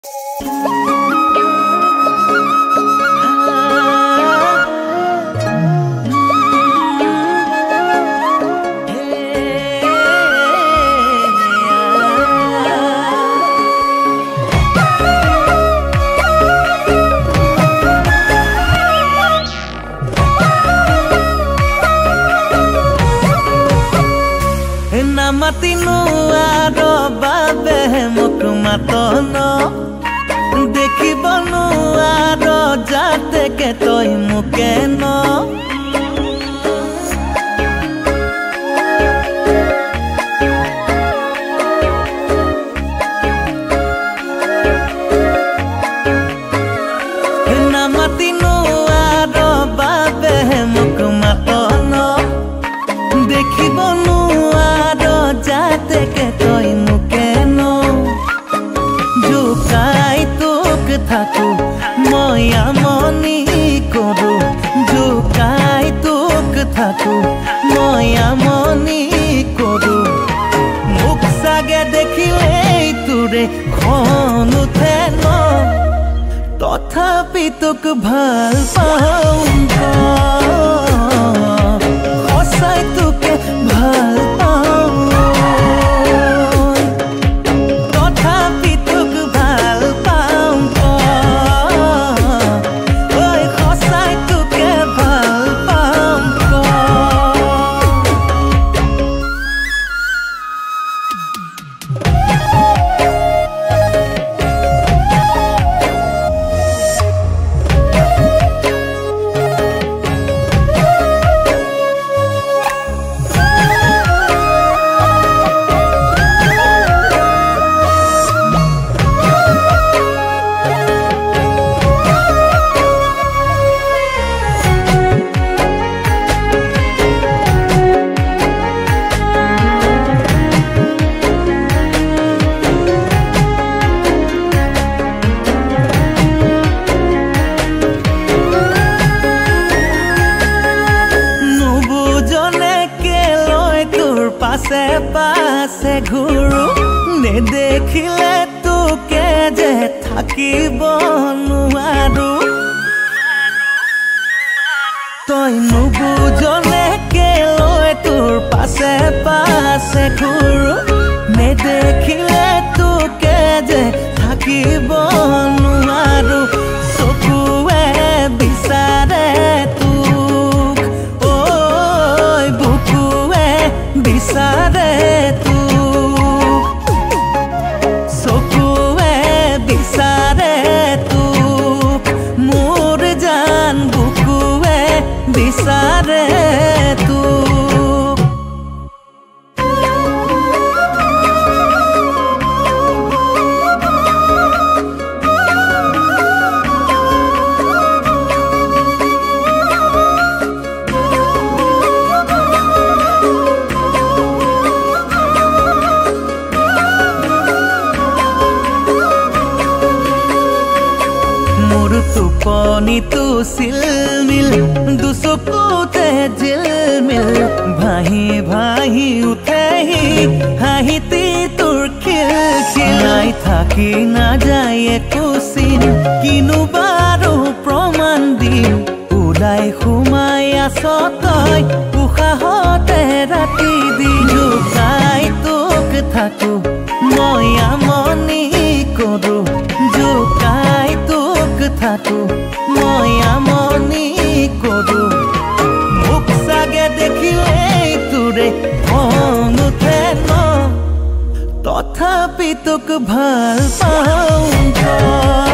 মাতিনো আৰু বাবে মোক মাতন দেখিব নোৱাৰো যাতেকে তই মোকে ন নামাতিনো আৰু বাবে মোক মাতন দেখিব जाते के तोय मुके नो जुकाई तुक थाकू मया मनी करू जुकाई तुक थाकू मया मनी करू मुख सागे देखिले तुरे खन उठे न तथापि तुक ভাল पाऊं सचाई तुके ভাল पासे पासे घुरू ने देखिले तुके जे থাকিব নোৱাৰো তই নুবুজনে কেলৈ তোৰ পাছে পাছে ঘুৰু নে দেখিলে তুকে যে থাকিব নোৱাৰো চকুৱে বিচাৰে তোক ঐ বুকুৱে বিচাৰে তোক চকুৱে বিচাৰে তোক মোৰ জান বুকুৱে বিচাৰে তোক টোপনি তো সিলমিল দুচকুতে জিলমিল ভাহি ভাহি উঠেহি হাঁহিতি তোৰ খিলখিলাই থাকি নাযায় একো চিন কিনো বাৰু প্ৰমাণ দিম ওলাই সোমাই আছ তই উশাহতে ৰাতি দিন জোকাই তোক থাকো মই আমনি কৰো জোকাই থাকো মই আমনি কৰো মুখ সাগে দেখিলে তোৰে খং উঠে ন তথাপি তোক ভাল পাওঁ